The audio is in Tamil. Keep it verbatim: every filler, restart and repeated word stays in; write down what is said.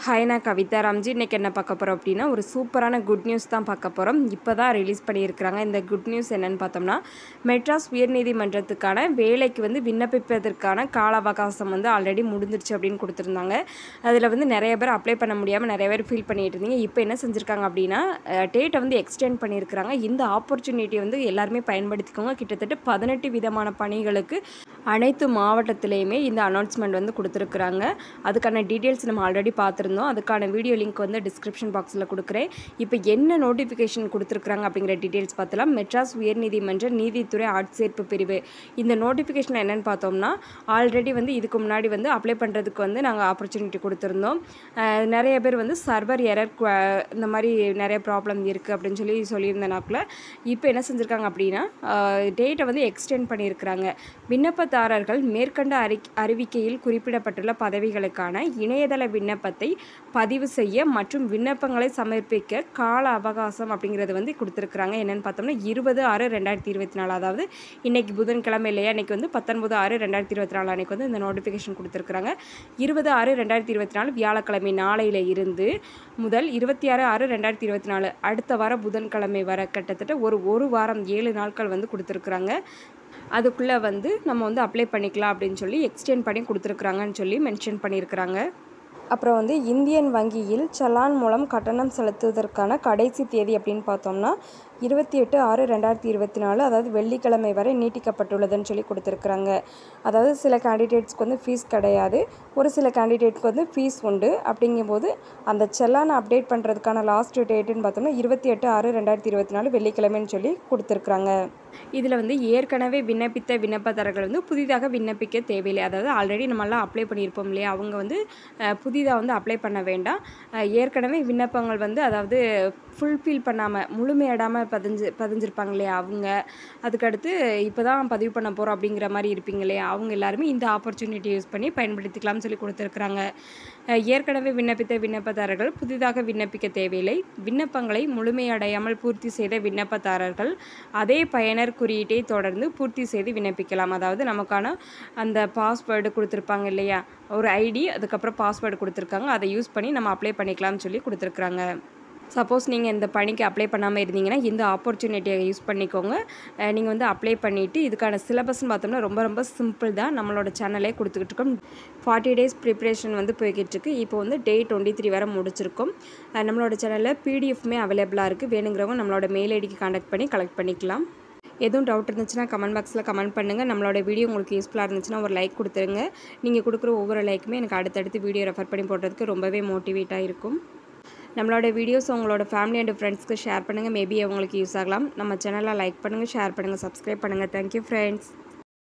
ஹாய், நான் கவிதா ராம்ஜி. இன்றைக்கி என்ன பார்க்க போகிறோம் அப்படின்னா, ஒரு சூப்பரான குட் நியூஸ் தான் பார்க்க போகிறோம். இப்போ தான் ரிலீஸ் பண்ணியிருக்கிறாங்க. இந்த குட் நியூஸ் என்னென்னு பார்த்தோம்னா, மெட்ராஸ் உயர்நீதிமன்றத்துக்கான வேலைக்கு வந்து விண்ணப்பிப்பதற்கான கால அவகாசம் வந்து ஆல்ரெடி முடிஞ்சிருச்சு அப்படின்னு கொடுத்துருந்தாங்க. அதில் வந்து நிறைய பேர் அப்ளை பண்ண முடியாமல் நிறைய பேர் ஃபீல் பண்ணிகிட்டு இருந்தீங்க. இப்போ என்ன செஞ்சுருக்காங்க அப்படின்னா, டேட்டை வந்து எக்ஸ்டெண்ட் பண்ணியிருக்கிறாங்க. இந்த ஆப்பர்ச்சுனிட்டியை வந்து எல்லாருமே பயன்படுத்திக்கோங்க. கிட்டத்தட்ட பதினெட்டு விதமான பணிகளுக்கு அனைத்து மாவட்டத்திலையுமே இந்த அனௌன்ஸ்மெண்ட் வந்து கொடுத்துருக்குறாங்க. அதுக்கான டீட்டெயில்ஸ் நம்ம ஆல்ரெடி பார்த்துருந்தோம். அதுக்கான வீடியோ லிங்க் வந்து டிஸ்கிரிப்ஷன் பாக்ஸில் கொடுக்குறேன். இப்போ என்ன நோட்டிஃபிகேஷன் கொடுத்துருக்குறாங்க அப்படிங்கிற டீட்டெயில்ஸ் பார்த்தலாம். மெட்ராஸ் உயர்நீதிமன்ற நீதித்துறை ஆட்சேர்ப்பு பிரிவு இந்த நோட்டிஃபிகேஷன் என்னென்னு பார்த்தோம்னா, ஆல்ரெடி வந்து இதுக்கு முன்னாடி வந்து அப்ளை பண்ணுறதுக்கு வந்து நாங்கள் ஆப்பர்ச்சுனிட்டி கொடுத்துருந்தோம். நிறைய பேர் வந்து சர்வர் எரர் இந்த மாதிரி நிறைய ப்ராப்ளம் இருக்குது அப்படின்னு சொல்லி சொல்லியிருந்தனாக்குள்ள இப்போ என்ன செஞ்சுருக்காங்க அப்படின்னா, டேட்டை வந்து எக்ஸ்டெண்ட் பண்ணியிருக்கிறாங்க. விண்ணப்பதாரர்கள் மேற்கண்ட அறி அறிவிக்கையில் குறிப்பிடப்பட்டுள்ள பதவிகளுக்கான இணையதள விண்ணப்பத்தை பதிவு செய்ய மற்றும் விண்ணப்பங்களை சமர்ப்பிக்க கால அவகாசம் அப்படிங்கிறது வந்து கொடுத்துருக்குறாங்க. என்னென்னு பார்த்தோம்னா, இருபது ஆறு ரெண்டாயிரத்தி இருபத்தி நாலு அதாவது இன்றைக்கி புதன்கிழமை இல்லையா, இன்றைக்கி வந்து பத்தொன்பது ஆறு ரெண்டாயிரத்தி இருபத்தி நாலு அன்றைக்கி வந்து இந்த நோட்டிஃபிகேஷன் கொடுத்துருக்குறாங்க. இருபது ஆறு ரெண்டாயிரத்தி இருபத்தி நாலு வியாழக்கிழமை நாளையில் இருந்து முதல் இருபத்தி ஆறு ஆறு ரெண்டாயிரத்தி இருபத்தி நாலு அடுத்த வாரம் புதன்கிழமை வர கிட்டத்தட்ட ஒரு ஒரு வாரம் ஏழு நாட்கள் வந்து கொடுத்துருக்குறாங்க. அதுக்குள்ளே வந்து நம்ம வந்து அப்ளை பண்ணிக்கலாம் அப்படின்னு சொல்லி எக்ஸ்டெண்ட் பண்ணி கொடுத்துருக்குறாங்கன்னு சொல்லி மென்ஷன் பண்ணியிருக்கிறாங்க. அப்புறம் வந்து இந்தியன் வங்கியில் சலான் மூலம் கட்டணம் செலுத்துவதற்கான கடைசி தேதி அப்படின்னு பார்த்தோம்னா இருபத்தி எட்டு ஆறு ரெண்டாயிரத்தி இருபத்தி நாலு அதாவது வெள்ளிக்கிழமை வரை நீட்டிக்கப்பட்டுள்ளதுன்னு சொல்லி கொடுத்துருக்குறாங்க. அதாவது சில கேண்டிடேட்ஸ்க்கு வந்து ஃபீஸ் கிடையாது, ஒரு சில கேண்டிடேட்க்கு வந்து ஃபீஸ் உண்டு. அப்படிங்கும்போது அந்த செல்லானை அப்டேட் பண்ணுறதுக்கான லாஸ்ட் டேட்டுன்னு பார்த்தோம்னா இருபத்தி எட்டு ஆறு ரெண்டாயிரத்தி இருபத்தி நாலு வெள்ளிக்கிழமைன்னு சொல்லி கொடுத்துருக்குறாங்க. இதில் வந்து ஏற்கனவே விண்ணப்பித்த விண்ணப்பதாரர்கள் வந்து புதிதாக விண்ணப்பிக்க தேவையில்லை. அதாவது ஆல்ரெடி நம்மளாம் அப்ளை பண்ணியிருப்போம் இல்லையா, அவங்க வந்து புதிதாக வந்து அப்ளை பண்ண வேண்டாம். ஏற்கனவே விண்ணப்பங்கள் வந்து அதாவது ஃபுல்ஃபில் பண்ணாமல் முழுமையடாமல் பதிஞ்சு பதிஞ்சிருப்பாங்க இல்லையா அவங்க, அதுக்கடுத்து இப்போ தான் பதிவு பண்ண போகிறோம் அப்படிங்கிற மாதிரி இருப்பீங்க இல்லையா, அவங்க எல்லாருமே இந்த ஆப்பர்ச்சுனிட்டி யூஸ் பண்ணி பயன்படுத்திக்கலாம்னு சொல்லி கொடுத்துருக்குறாங்க. ஏற்கனவே விண்ணப்பித்த விண்ணப்பதாரர்கள் புதிதாக விண்ணப்பிக்க தேவையில்லை. விண்ணப்பங்களை முழுமையடையாமல் பூர்த்தி செய்த விண்ணப்பதாரர்கள் அதே பயனர் குறியீட்டை தொடர்ந்து பூர்த்தி செய்து விண்ணப்பிக்கலாம். அதாவது நமக்கான அந்த பாஸ்வேர்டு கொடுத்துருப்பாங்க இல்லையா, ஒரு ஐடி அதுக்கப்புறம் பாஸ்வேர்டு கொடுத்துருக்காங்க, அதை யூஸ் பண்ணி நம்ம அப்ளை பண்ணிக்கலாம்னு சொல்லி கொடுத்துருக்குறாங்க. சப்போஸ் நீங்கள் இந்த பணிக்கு அப்ளை பண்ணாமல் இருந்தீங்கன்னா இந்த ஆப்பர்ச்சுனிட்டியை யூஸ் பண்ணிக்கோங்க. நீங்கள் வந்து அப்ளை பண்ணிவிட்டு இதுக்கான சிலபஸ்ன்னு பார்த்தோம்னா ரொம்ப ரொம்ப சிம்பிள் தான். நம்மளோட சேனலே கொடுத்துக்கிட்டு இருக்கோம். ஃபார்ட்டி டேஸ் ப்ரிப்ரேஷன் வந்து போய்கிட்டு இருக்கு. இப்போ வந்து டே டுவெண்ட்டி த்ரீ வரை முடிச்சிருக்கோம். நம்மளோட சேனலில் பிடிஎஃப்மே அவைலபிளாக இருக்குது. வேணுங்கிறவங்க நம்மளோட மெயில் ஐடிக்கு கான்டாக்ட் பண்ணி கலெக்ட் பண்ணிக்கலாம். எதுவும் டவுட் இருந்துச்சுன்னா கமெண்ட் பாக்ஸில் கமெண்ட் பண்ணுங்கள். நம்மளோட வீடியோ உங்களுக்கு யூஸ்ஃபுல்லாக இருந்துச்சுன்னா ஒரு லைக் கொடுத்துருங்க. நீங்கள் கொடுக்குற ஒவ்வொரு லைக்குமே எனக்கு அடுத்தடுத்து வீடியோ ரெஃபர் பண்ணி போடுறதுக்கு ரொம்பவே மோட்டிவேட்டாக இருக்கும். நம்மளோட வீடியோஸ் உங்களோட ஃபேமிலி அண்ட் ஃப்ரெண்ட்ஸ்க்கு ஷேர் பண்ணுங்கள். மேபி அவங்களுக்கு யூஸ் ஆகலாம். நம்ம சேனலை லைக் பண்ணுங்கள், ஷேர் பண்ணுங்கள், சப்ஸ்கிரைப் பண்ணுங்கள். Thank you friends.